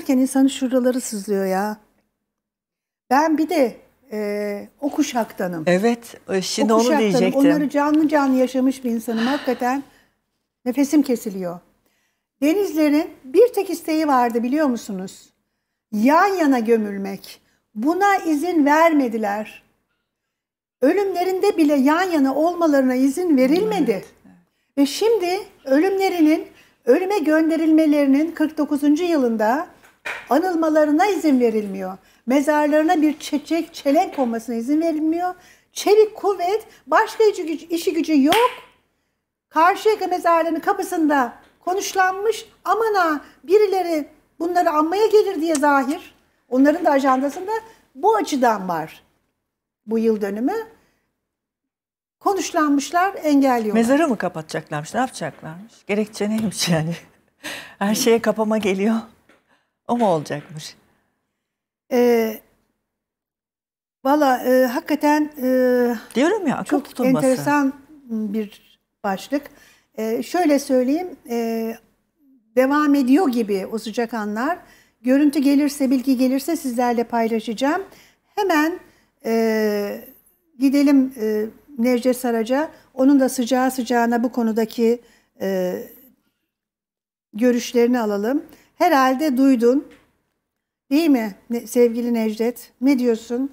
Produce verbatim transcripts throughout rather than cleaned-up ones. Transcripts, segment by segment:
anlatırken insanın şuraları sızlıyor ya. Ben bir de e, o kuşaktanım. Evet, şimdi o onu diyecektim. Onları canlı canlı yaşamış bir insanım. Hakikaten nefesim kesiliyor. Denizlerin bir tek isteği vardı biliyor musunuz? Yan yana gömülmek. Buna izin vermediler. Ölümlerinde bile yan yana olmalarına izin verilmedi. Evet, evet. Ve şimdi ölümlerinin, ölüme gönderilmelerinin kırk dokuzuncu yılında anılmalarına izin verilmiyor. Mezarlarına bir çiçek, çelenk konmasına izin verilmiyor. Çevik kuvvet, başka işi, gücü, işi gücü yok. Karşıyaka mezarlarının kapısında konuşlanmış. Aman ha, birileri bunları anmaya gelir diye zahir. Onların da ajandasında bu açıdan var. Bu yıl dönümü. Konuşlanmışlar, engelliyorlar. Mezarı mı kapatacaklarmış, ne yapacaklarmış? Gerekçe neymiş yani? Her şeye kapama geliyor. O mu olacakmış? Ee, Valla e, hakikaten e, diyorum ya, akıl çok tutulması. Enteresan bir başlık. E, şöyle söyleyeyim, e, devam ediyor gibi o sıcak anlar. Görüntü gelirse, bilgi gelirse sizlerle paylaşacağım. Hemen e, gidelim e, Necdet Saraç'a. Onun da sıcağı sıcağına bu konudaki e, görüşlerini alalım. Herhalde duydun. Değil mi sevgili Necdet? Ne diyorsun?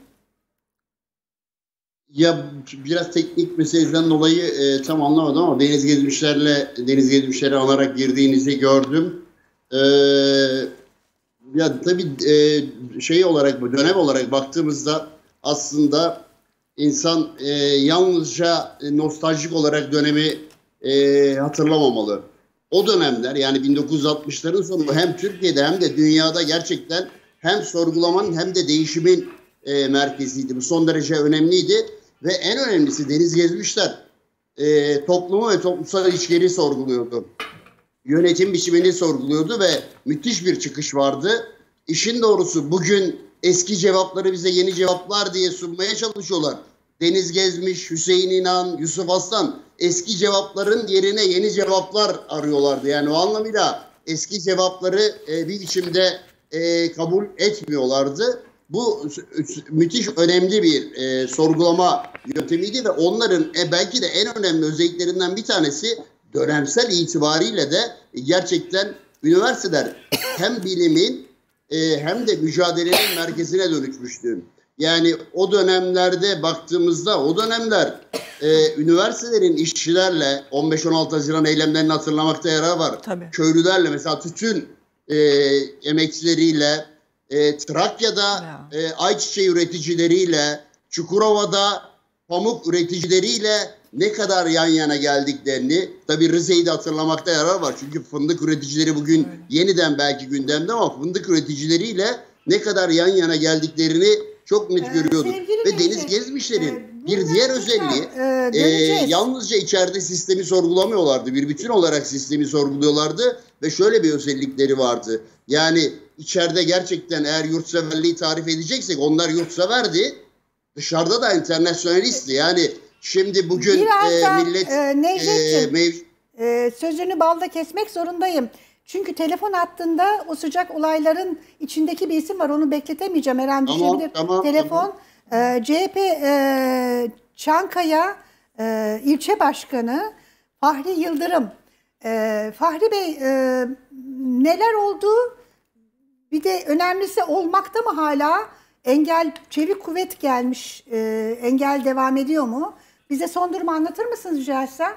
Ya biraz teknik meseleden dolayı e, tam anlamadım ama deniz gezmişlerle deniz gezmişleri alarak girdiğinizi gördüm. E, ya tabii e, şey olarak dönem olarak baktığımızda aslında insan e, yalnızca nostaljik olarak dönemi e, hatırlamamalı. O dönemler yani bin dokuz yüz altmışların sonu hem Türkiye'de hem de dünyada gerçekten hem sorgulamanın hem de değişimin e, merkeziydi. Bu son derece önemliydi ve en önemlisi deniz gezmişler e, toplumu ve toplumsal ilişkileri sorguluyordu. Yönetim biçimini sorguluyordu ve müthiş bir çıkış vardı. İşin doğrusu bugün eski cevapları bize yeni cevaplar diye sunmaya çalışıyorlar. Deniz Gezmiş, Hüseyin İnan, Yusuf Aslan eski cevapların yerine yeni cevaplar arıyorlardı. Yani o anlamıyla eski cevapları e, bir biçimde e, kabul etmiyorlardı. Bu müthiş önemli bir e, sorgulama yöntemiydi ve onların e, belki de en önemli özelliklerinden bir tanesi dönemsel itibariyle de gerçekten üniversiteler hem bilimin e, hem de mücadelenin merkezine dönüşmüştü. Yani o dönemlerde baktığımızda o dönemler e, üniversitelerin işçilerle on beş on altı Haziran eylemlerini hatırlamakta yarar var. Tabii. Köylülerle mesela tütün e, emekçileriyle, e, Trakya'da e, ayçiçeği üreticileriyle, Çukurova'da pamuk üreticileriyle ne kadar yan yana geldiklerini, tabii Rize'yi de hatırlamakta yarar var. Çünkü fındık üreticileri bugün evet. yeniden belki gündemde ama fındık üreticileriyle ne kadar yan yana geldiklerini çok net ee, görüyorduk. Ve Deniz Gezmişler'in e, bir diğer özelliği e, e, yalnızca içeride sistemi sorgulamıyorlardı. Bir bütün olarak sistemi sorguluyorlardı ve şöyle bir özellikleri vardı. Yani içeride gerçekten eğer yurtseverliği tarif edeceksek onlar yurtseverdi. Dışarıda da internasyonalistti. Yani şimdi bugün e, millet... E, Necdet'ciğim, e, e, sözünü balda kesmek zorundayım. Çünkü telefon hattında o sıcak olayların içindeki bir isim var. Onu bekletemeyeceğim. Her an tamam, düşebilir. tamam, Telefon. Tamam. E, C H P e, Çankaya e, ilçe başkanı Fahri Yıldırım. E, Fahri Bey e, neler oldu? Bir de önemlisi olmakta mı hala? Engel, çevik kuvvet gelmiş. E, engel devam ediyor mu? Bize son durumu anlatır mısınız rica etsem?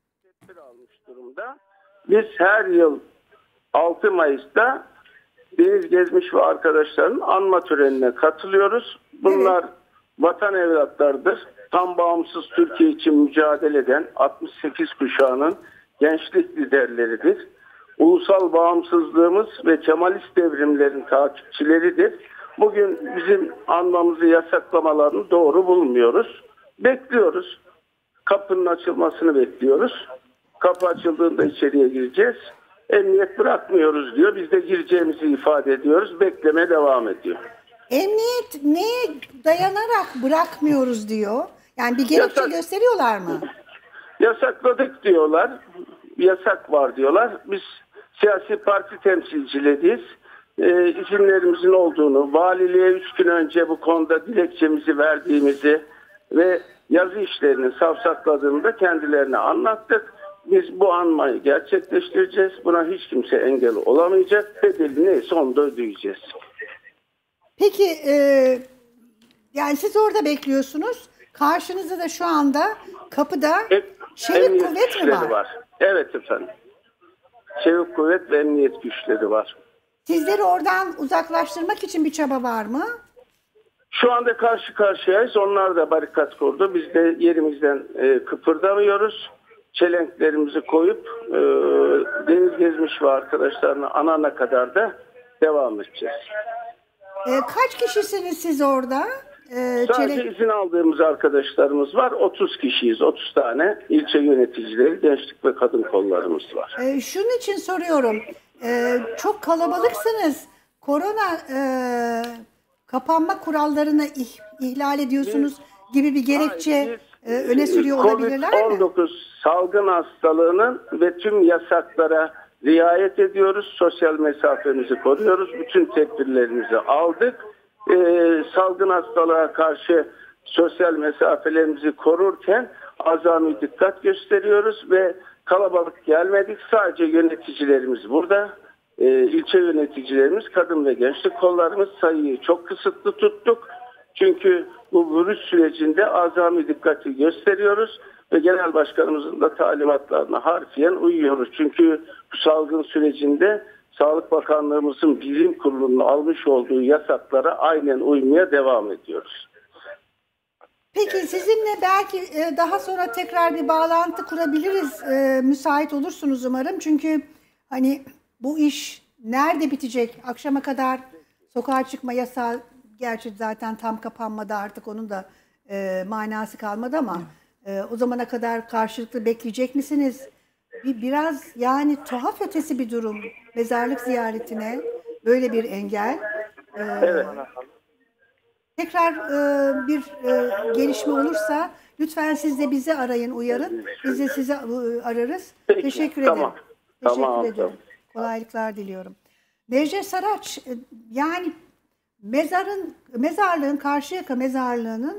Almış durumda. Biz her yıl altı Mayıs'ta Deniz Gezmiş ve arkadaşlarının anma törenine katılıyoruz. Bunlar evet. vatan evlatlarıdır. Tam bağımsız Türkiye için mücadele eden altmış sekiz kuşağının gençlik liderleridir. Ulusal bağımsızlığımız ve Kemalist devrimlerin takipçileridir. Bugün bizim anmamızı yasaklamalarını doğru bulmuyoruz. Bekliyoruz. Kapının açılmasını bekliyoruz. Kapı açıldığında içeriye gireceğiz. Emniyet bırakmıyoruz diyor. Biz de gireceğimizi ifade ediyoruz. Bekleme devam ediyor. Emniyet neye dayanarak bırakmıyoruz diyor? Yani bir gerekçe Yasak, gösteriyorlar mı? Yasakladık diyorlar. Yasak var diyorlar. Biz siyasi parti temsilcileriyiz. e, izinlerimizin olduğunu, valiliğe üç gün önce bu konuda dilekçemizi verdiğimizi ve yazı işlerini savsakladığını da kendilerine anlattık. Biz bu anmayı gerçekleştireceğiz. Buna hiç kimse engel olamayacak. Bedeli neyse onu da ödeyeceğiz. Peki e, yani siz orada bekliyorsunuz. Karşınızda da şu anda kapıda E, çevik emniyet kuvvet mi güçleri var? Evet efendim. Çevik kuvvet ve emniyet güçleri var. Sizleri oradan uzaklaştırmak için bir çaba var mı? Şu anda karşı karşıyayız. Onlar da barikat kurdu. Biz de yerimizden e, kıpırdamıyoruz. Çelenklerimizi koyup e, deniz gezmiş ve arkadaşlarını anana kadar da devam edeceğiz. E, kaç kişisiniz siz orada? E, Sadece çelenk- izin aldığımız arkadaşlarımız var. otuz kişiyiz. otuz tane ilçe yöneticileri, gençlik ve kadın kollarımız var. E, şunun için soruyorum. E, çok kalabalıksınız. Korona e, kapanma kurallarını ih- ihlal ediyorsunuz gibi bir gerekçe e, öne sürüyor olabilirler mi? kovid on dokuz salgın hastalığının ve tüm yasaklara riayet ediyoruz. Sosyal mesafemizi koruyoruz. Bütün tedbirlerimizi aldık. Ee, salgın hastalığa karşı sosyal mesafelerimizi korurken azami dikkat gösteriyoruz ve kalabalık gelmedik. Sadece yöneticilerimiz burada. Ee, ilçe yöneticilerimiz, kadın ve gençlik kollarımız sayıyı çok kısıtlı tuttuk. Çünkü bu virüs sürecinde azami dikkati gösteriyoruz ve genel başkanımızın da talimatlarına harfiyen uyuyoruz. Çünkü bu salgın sürecinde Sağlık Bakanlığımızın bilim kurulunun almış olduğu yasaklara aynen uymaya devam ediyoruz. Peki sizinle belki e, daha sonra tekrar bir bağlantı kurabiliriz. E, müsait olursunuz umarım. Çünkü hani bu iş nerede bitecek? Akşama kadar sokağa çıkma yasağı, gerçi zaten tam kapanmadı, artık onun da e, manası kalmadı ama e, o zamana kadar karşılıklı bekleyecek misiniz? Bir, biraz yani tuhaf ötesi bir durum. Mezarlık ziyaretine böyle bir engel. E, Evet. Tekrar e, bir e, gelişme olursa lütfen siz de bizi arayın, uyarın. Biz de sizi e, ararız. Peki, Teşekkür tamam. ederim. Teşekkür Tamam, ederim. tamam. Kolaylıklar diliyorum. Necdet Saraç, e, yani mezarın mezarlığın Karşıyaka mezarlığının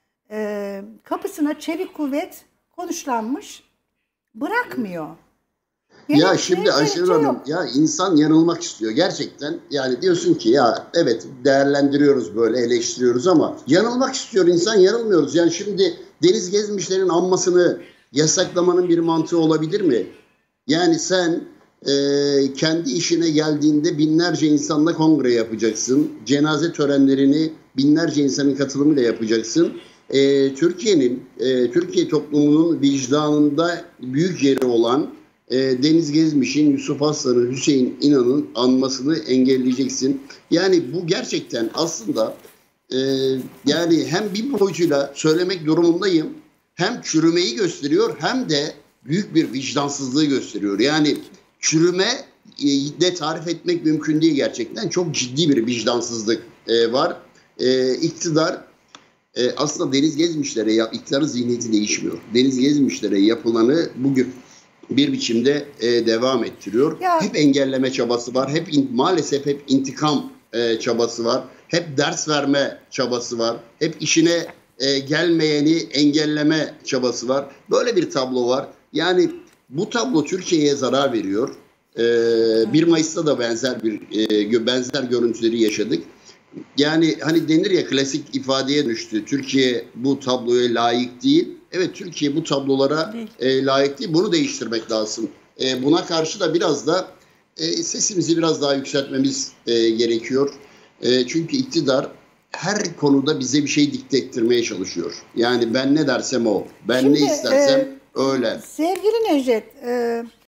e, kapısına çevik kuvvet konuşlanmış, bırakmıyor. Ya Gerekçe, şimdi Ayşenur gerekçe Hanım, yok. ya insan yanılmak istiyor gerçekten. Yani diyorsun ki ya evet değerlendiriyoruz, böyle eleştiriyoruz ama yanılmak istiyor insan, yanılmıyoruz. Yani şimdi deniz gezmişlerin anmasını yasaklamanın bir mantığı olabilir mi? Yani sen e, kendi işine geldiğinde binlerce insanla kongre yapacaksın. Cenaze törenlerini binlerce insanın katılımıyla yapacaksın. E, Türkiye'nin, e, Türkiye toplumunun vicdanında büyük yeri olan E, Deniz Gezmiş'in, Yusuf Aslan'ın, Hüseyin İnan'ın anmasını engelleyeceksin. Yani bu gerçekten aslında e, yani hem bir boyutuyla söylemek durumundayım, hem çürümeyi gösteriyor hem de büyük bir vicdansızlığı gösteriyor. Yani çürüme e, de tarif etmek mümkün değil gerçekten. Çok ciddi bir vicdansızlık e, var. E, iktidar e, aslında Deniz Gezmişlere, ya, iktidarın zihniyeti değişmiyor. Deniz Gezmişlere yapılanı bugün bir biçimde e, devam ettiriyor. Ya. Hep engelleme çabası var. Hep in, maalesef hep intikam e, çabası var. Hep ders verme çabası var. Hep işine e, gelmeyeni engelleme çabası var. Böyle bir tablo var. Yani bu tablo Türkiye'ye zarar veriyor. E, bir Mayıs'ta da benzer bir e, benzer görüntüleri yaşadık. Yani hani denir ya, klasik ifadeye düştü. Türkiye bu tabloya layık değil. Evet, Türkiye bu tablolara e, layık değil. Bunu değiştirmek lazım. E, buna karşı da biraz da e, sesimizi biraz daha yükseltmemiz e, gerekiyor. E, çünkü iktidar her konuda bize bir şey dikte ettirmeye çalışıyor. Yani ben ne dersem o. Ben Şimdi, ne istersem e, öyle. Sevgili Necdet, e,